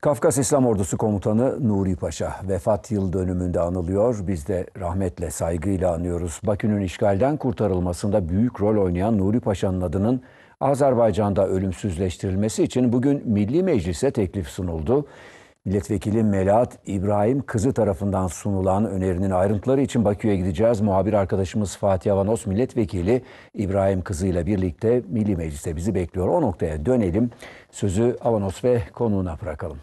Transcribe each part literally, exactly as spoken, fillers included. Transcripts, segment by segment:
Kafkas İslam Ordusu Komutanı Nuri Paşa vefat yıl dönümünde anılıyor. Biz de rahmetle, saygıyla anıyoruz. Bakü'nün işgalden kurtarılmasında büyük rol oynayan Nuri Paşa'nın adının Azerbaycan'da ölümsüzleştirilmesi için bugün Milli Meclis'e teklif sunuldu. Milletvekili Melahat İbrahim Kızı tarafından sunulan önerinin ayrıntıları için Bakü'ye gideceğiz. Muhabir arkadaşımız Fatih Avanos Milletvekili İbrahim Kızı ile birlikte Milli Meclis'te bizi bekliyor. O noktaya dönelim. Sözü Avanos ve konuğuna bırakalım.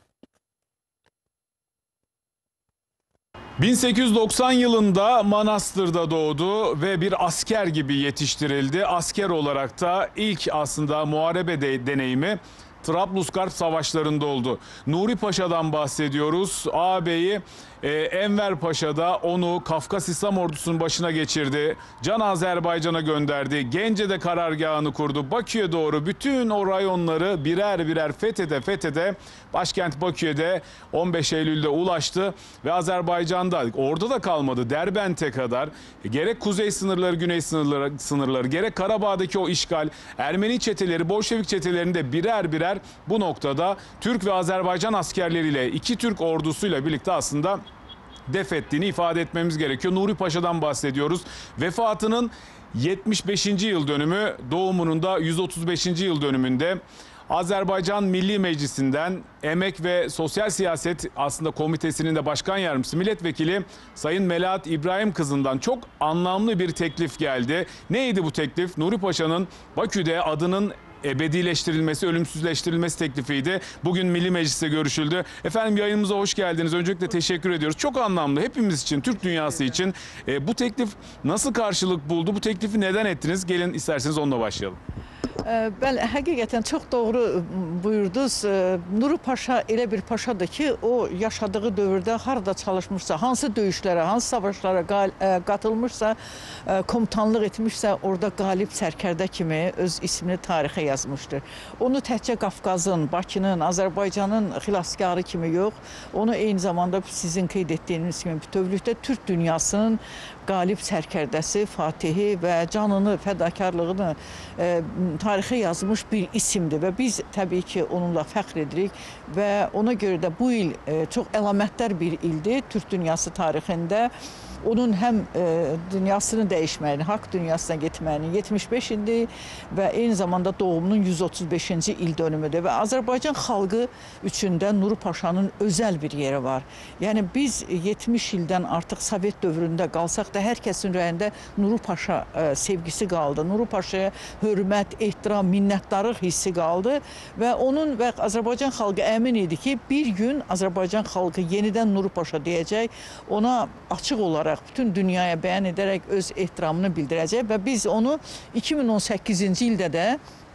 bin sekiz yüz doksan yılında Manastır'da doğdu ve bir asker gibi yetiştirildi. Asker olarak da ilk aslında muharebe de, deneyimi Trablusgarp savaşlarında oldu. Nuri Paşa'dan bahsediyoruz. Ağabeyi e, Enver Paşa da onu Kafkas İslam Ordusu'nun başına geçirdi. Can Azerbaycan'a gönderdi. Gence'de karargahını kurdu. Bakü'ye doğru bütün o rayonları birer birer fethede fethede başkent Bakü'ye on beş Eylül'de ulaştı ve Azerbaycan'da orada da kalmadı. Derbent'e kadar gerek kuzey sınırları, güney sınırları, sınırları gerek Karabağ'daki o işgal, Ermeni çeteleri, Bolşevik çetelerini de birer birer bu noktada Türk ve Azerbaycan askerleriyle, iki Türk ordusuyla birlikte aslında def ettiğini ifade etmemiz gerekiyor. Nuri Paşa'dan bahsediyoruz. Vefatının yetmiş beşinci yıl dönümü, doğumunun da yüz otuz beşinci yıl dönümünde Azerbaycan Milli Meclisi'nden Emek ve Sosyal Siyaset aslında komitesinin de başkan yardımcısı milletvekili Sayın Melahat İbrahim Kızı'ndan çok anlamlı bir teklif geldi. Neydi bu teklif? Nuri Paşa'nın Bakü'de adının ebedileştirilmesi, ölümsüzleştirilmesi teklifiydi. Bugün Milli Meclis'te görüşüldü. Efendim yayınımıza hoş geldiniz. Öncelikle teşekkür ediyoruz. Çok anlamlı. Hepimiz için, Türk dünyası için. E, bu teklif nasıl karşılık buldu? Bu teklifi neden ettiniz? Gelin isterseniz onunla başlayalım. Bəli, həqiqətən çox doğru buyurdunuz. Nuri Paşa elə bir paşadır ki, o yaşadığı dövrdə harada çalışmışsa, hansı döyüşlərə, hansı savaşlara qatılmışsa, komutanlıq etmişsə, orada qalib sərkərdə kimi öz ismini tarixə yazmışdır. Onu təkcə Qafqazın, Bakının, Azərbaycanın xilaskarı kimi yox, onu eyni zamanda sizin qeyd etdiyiniz kimi bütövlükdə Türk dünyasının qalib sərkərdəsi, fatihi və canını, fədakarlığını e, tarixə yazmış bir isimdir və biz təbii ki onunla fəxr edirik və ona görə də bu il e, çox əlamətdar bir ildir Türk dünyası tarixində. Onun həm e, dünyasını dəyişməyini, haqq dünyasına getməyinin yetmiş beş ildir və eyni zamanda doğumunun yüz otuz beşinci il dönümüdür və Azərbaycan xalqı üçün də Nuri Paşanın özəl bir yeri var. Yəni biz yetmiş ildən artıq Sovet dövründə qalsaq da hər kəsin ürəyində Nuri Paşa e, sevgisi qaldı. Nuri Paşaya hörmət, ehtiram, minnətdarlıq hissi qaldı və onun və Azərbaycan xalqı əmin idi ki, bir gün Azərbaycan xalqı yenidən Nuri Paşa deyəcək, ona açıq olaraq bütün dünyaya bəyan edərək öz ehtiramını bildirəcək və biz onu iki min on səkkizinci ildə də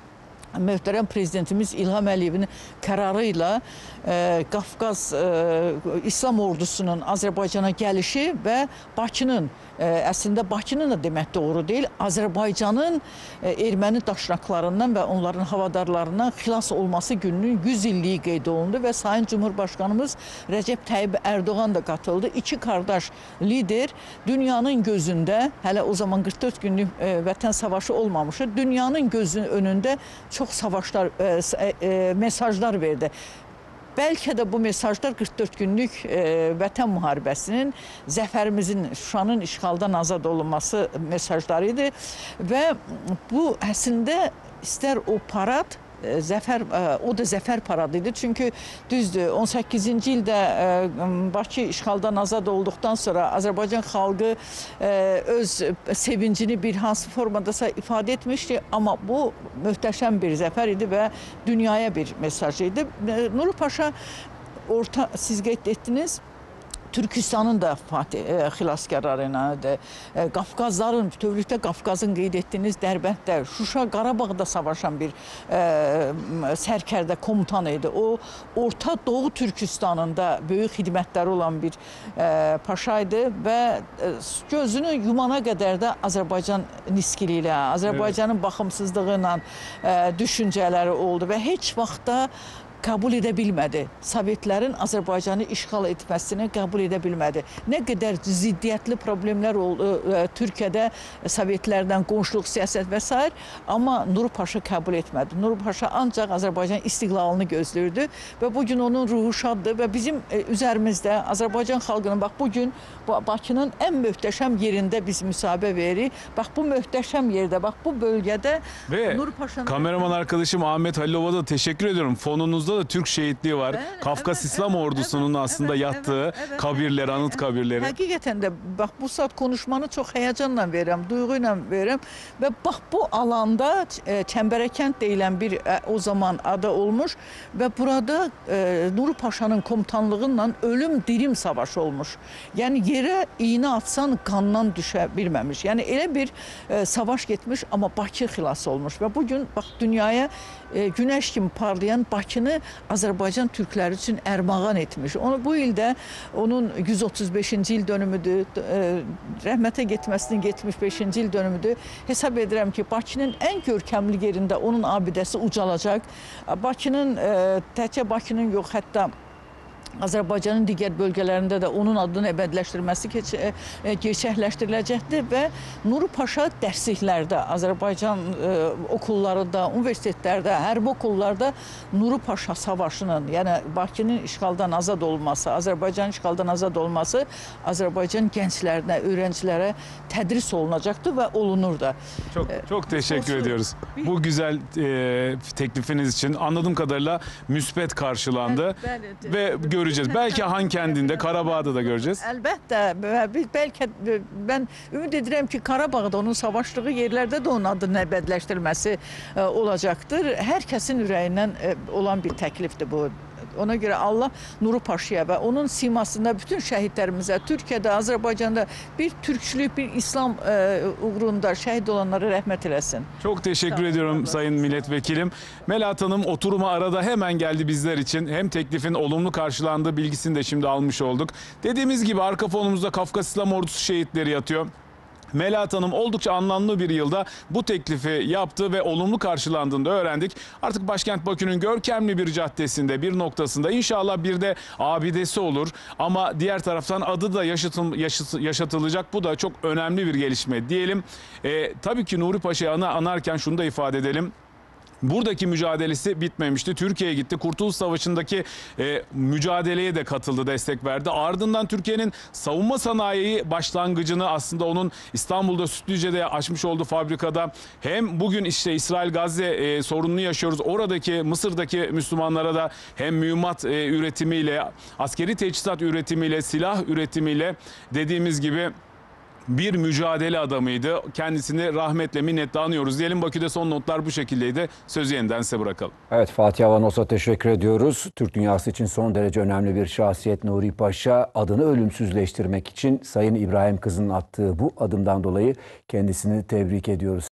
möhtərəm prezidentimiz İlham Əliyevin qərarı ilə e, Qafqaz e, İslam Ordusunun Azərbaycana gəlişi və Bakının, e, əslində Bakının da demək doğru deyil, Azərbaycanın e, erməni daşnaqlarından və onların havadarlarından xilas olması gününün yüz illiyi qeyd olundu və Sayın Cumhurbaşqanımız Rəcəb Tayyib Ərdoğan da qatıldı. İki qardaş lider dünyanın gözündə, hələ o zaman qırx dörd günlük e, vətən savaşı olmamışdı, dünyanın gözünün önündə çox savaşlar, e, e, mesajlar verdi. Bəlkə də bu mesajlar qırx dörd günlük e, vətən müharibəsinin, zəfərimizin, Şuşanın işğaldan azad olunması mesajları idi və bu əslində istər o parad, Zəfər, o da zəfər paradı idi. Çünki düzdür, on səkkizinci ildə Bakı işğaldan azad olduqdan sonra Azərbaycan xalqı öz sevincini bir hansı formadasa ifadə etmişdi. Amma bu möhtəşəm bir zəfər idi və dünyaya bir mesaj idi. Nuri Paşa, orta, siz qeyd etdiniz, Türkistanın da fatih, e, xilaskarlarıyla, e, Qafqazların, bütövlükdə Qafqazın qeyd etdiyiniz Dərbətdə, Şuşa, Qarabağda savaşan bir e, sərkərdə komutan idi. O, Orta Doğu Türkistanında böyük xidmətləri olan bir e, paşa idi və e, gözünü yumana qədər də Azərbaycan niskili ilə, Azərbaycanın baxımsızlığı ilə e, düşüncələri oldu və heç vaxtda qəbul edə bilmədi. Sovetlərin Azərbaycanı işğal etməsini qəbul edə bilmədi. Nə qədər ziddiyyətli problemlər oldu e, Türkiyədə Sovetlərdən qonşuluq siyasət və s. Amma Nuru Paşa qəbul etmədi. Nuru Paşa ancaq Azərbaycan istiqlalını gözləyirdi və bugün onun ruhu şaddır və bizim e, üzerimizdə Azərbaycan xalqının bax bugün Bakının ən möhtəşəm yerində biz müsahibə veririk. Bax bu möhtəşəm yerdə, bax bu bölgədə Ve Nuru Paşa'nın... kameraman arkadaşım Ahmet Halilov'a da teşekkür ediyorum. Fonunuzda da Türk şehitliği var. Evet, Kafkas evet, İslam evet, Ordusu'nun evet, aslında evet, yattığı evet, evet, kabirleri, anıt kabirleri. Həqiqətən də bax bu saat konuşmanı çox həyəcanla verirəm, duyğu ilə verirəm və bax bu alanda e, Çəmbərəkənd deyilən bir e, o zaman adı olmuş və burada e, Nuru Paşanın komutanlığıyla ölüm dirim savaşı olmuş. Yəni yerə iynə atsan qandan düşə bilməmiş. Yəni elə bir e, savaş getmiş, amma Bakı xilas olmuş və bugün bax dünyaya e, günəş kimi parlayan Bakını Azərbaycan türkləri üçün ərmağan etmiş. Onu bu ildə onun yüz otuz beşinci il dönümüdür. E, rəhmətə getməsinin yetmiş beşinci il dönümüdür. Hesab edirəm ki, Bakının ən görkəmli yerində onun abidəsi ucalacaq. Bakının e, təkcə Bakının yox, hətta Azərbaycanın digər bölgələrində də onun adını əbədiləşdirməsi keç, e, gerçəkləşdiriləcəkdir və Nuru Paşa dərsliklərdə, Azərbaycan e, okullarında, universitetlərdə, hərbi okullarda Nuru Paşa savaşının, yəni Bakının işğaldan azad olması, Azərbaycanın işğaldan azad olması Azərbaycan gənclərinə, öğrencilərə tədris olunacaqdır və olunur da. Çok çok teşekkür Sosu- ediyoruz. Bu güzel e, teklifiniz için anladığım kadarıyla müspet karşılandı Bəli, ve göreceğiz. Belki Han kendinde, Karabağ'da da göreceğiz. Əlbəttə, və biz bəlkə mən ümid edirəm ki, Qarabağda onun savaşdığı yerlərdə də onun adının əbədiləşdirilməsi e, olacaqdır. Hər kəsin ürəyindən e, olan bir təklifdir bu. Ona görə Allah Nuru Paşaya və onun simasında bütün şəhidlərimizə, Türkiyədə, Azərbaycanda bir türkçülük, bir İslam e, uğrunda şəhid olanlara rəhmət eləsin. Çok teşekkür Sağ olun, ediyorum sağ olun. Sayın Milletvekilim. Melahat Hanım oturuma arada hemen geldi bizler için. Hem teklifin olumlu karşılandığı bilgisini de şimdi almış olduk. Dediğimiz gibi arka fonumuzda Kafkas İslam Ordusu şehitleri yatıyor. Melahat Hanım oldukça anlamlı bir yılda bu teklifi yaptı ve olumlu karşılandığını da öğrendik. Artık başkent Bakü'nün görkemli bir caddesinde, bir noktasında inşallah bir de abidesi olur. Ama diğer taraftan adı da yaşatıl, yaşat, yaşatılacak. Bu da çok önemli bir gelişme diyelim. Ee, tabii ki Nuri Paşa'yı ana, anarken şunu da ifade edelim. Buradaki mücadelesi bitmemişti. Türkiye'ye gitti. Kurtuluş Savaşı'ndaki e, mücadeleye de katıldı, destek verdi. Ardından Türkiye'nin savunma sanayi başlangıcını aslında onun İstanbul'da Sütlüce'de açmış olduğu fabrikada hem bugün işte İsrail-Gazze e, sorununu yaşıyoruz. Oradaki Mısır'daki Müslümanlara da hem mühimmat e, üretimiyle, askeri teçhizat üretimiyle, silah üretimiyle dediğimiz gibi bir mücadele adamıydı. Kendisini rahmetle, minnetle anıyoruz. Diyelim Bakü'de son notlar bu şekildeydi. Sözü yeniden size bırakalım. Evet, Fatih Avanos'a teşekkür ediyoruz. Türk dünyası için son derece önemli bir şahsiyet Nuri Paşa. Adını ölümsüzleştirmek için Sayın İbrahim Kızı'nın attığı bu adımdan dolayı kendisini tebrik ediyoruz.